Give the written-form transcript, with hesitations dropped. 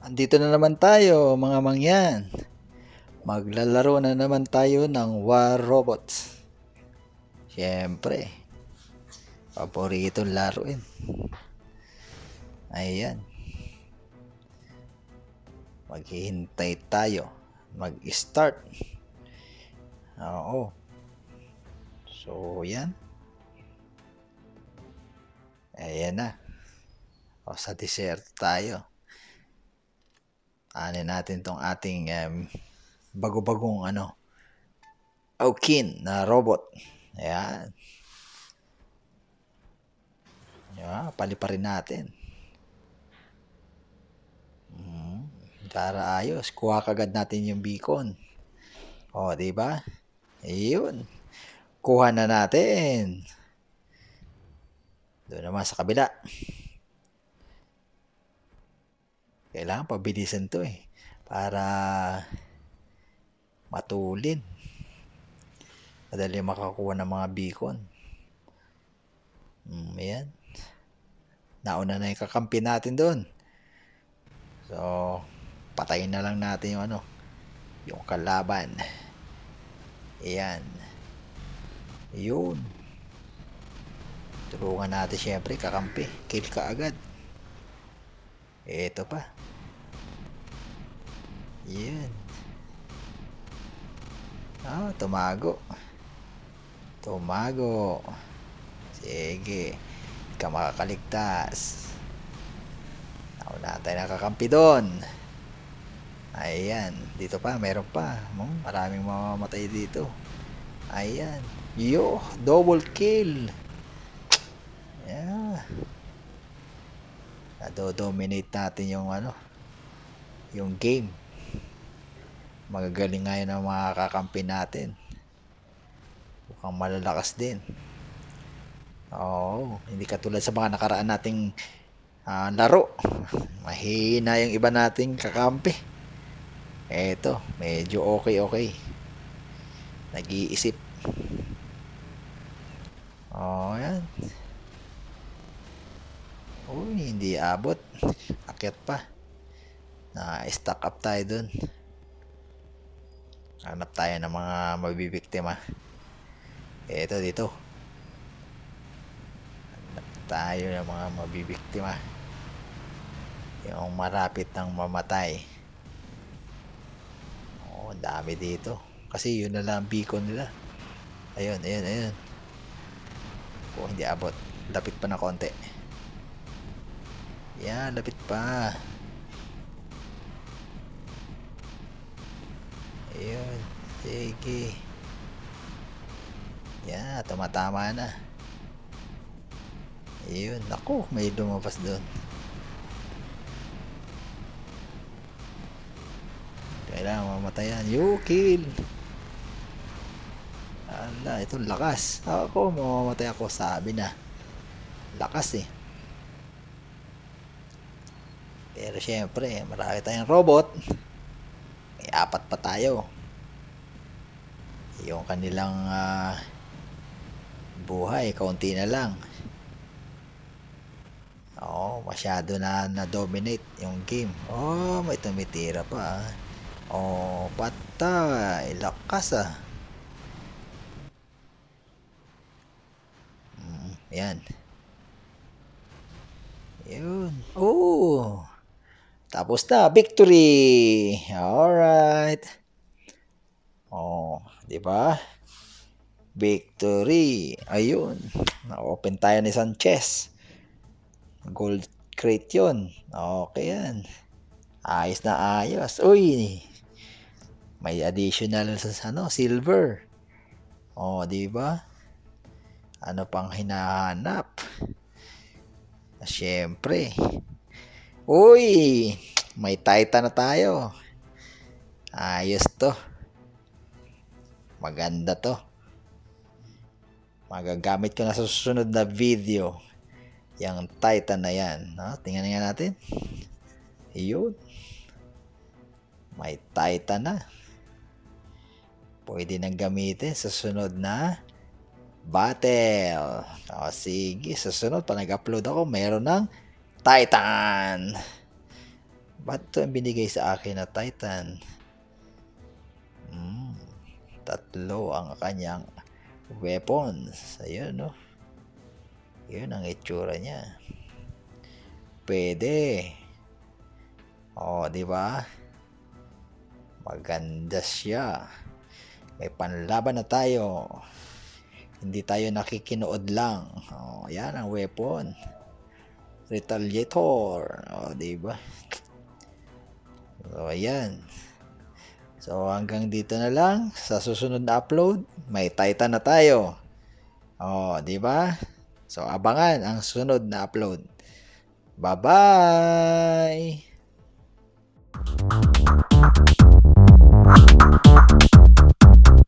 Andito na naman tayo, mga mangyan. Maglalaro na naman tayo ng War Robots. Siyempre, paboritong laruin. Ayan. Maghihintay tayo. Mag-start. Oo. So, yan. Ayan na. O, sa desert tayo. Anin natin tong ating bago-bagong Aukin na robot. Ayan. Ayan, paliparin natin. Para ayos, kuha kagad natin yung beacon. O, di ba? Ayun. Kuha na natin. Doon naman sa kabila. Kailangan pabilisan to para matulin. Madali makakuha ng mga beacon. Ayan. Nauna na yung kakampi natin doon. So, patayin na lang natin yung kalaban. Ayan. Yun. Tulungan natin syempre kakampi. Kill ka agad. Ito pa. Yan. Tumago. Tumago. Sige. Hindi ka makakaligtas. Nauna tayo nakakampi doon. Ayan. Dito pa. Meron pa. Maraming mamamatay dito. Ayan. Yo. Double kill. Yeah. Nado-dominate natin yung game. Magagaling ngayon ang mga kakampi natin. Mukhang malalakas din. Oo, hindi katulad sa mga nakaraan nating laro. Mahina yung iba nating kakampi. Eto, medyo okay. Nag-iisip. Yan. Uy, hindi abot. Akyat pa. Na-stack up tayo dun. Hanap tayo ng mga mabibiktima. Eto dito. Hanap tayo ng mga mabibiktima. Yung marapit ng mamatay. Dami dito. Kasi yun na lang ang beacon nila. Ayun. Hindi abot. Lapit pa na konti. Yan, lapit pa. Ayun. Sige. Yan, tumatama na. Ayun. Naku, may lumabas doon. Kailangan mamatayan. You kill. Ala, ito lakas. Ako, mamamatay ako. Sabi na. Lakas Pero syempre, marami tayong robot. May 4 pa tayo. Yung kanilang buhay, kaunti na lang. Masyado na-dominate yung game. May tumitira pa. Patay. Lakas Yan. Yun. Tapos na. Victory. Alright. Di ba? Victory. Ayun. Na-open tayo ni Sanchez. Gold crate yun. Okay yan. Ayos na ayos. Uy. May additional silver. Di ba? Ano pang hinahanap? Siyempre. Uy, may Titan na tayo. Ayos to. Maganda to. Magagamit ko na sa susunod na video. Yung Titan na yan. Tingnan nga natin. Yun. May Titan na. Pwede nang gamitin sa susunod na battle. Sige, sa sunod pa nag-upload ako, meron ng Titan. Ba't ito ang binigay sa akin na Titan? Tatlo ang kanyang weapons. Ayun, no? Yun ang itsura niya. Pwede. Di ba? Maganda siya. May panlaban na tayo. Hindi tayo nakikinood lang. Yan ang weapon. Retaliator. Di ba? So, ayan. So, hanggang dito na lang. Sa susunod na upload, may Titan na tayo. Di ba? So, abangan ang sunod na upload. Bye-bye!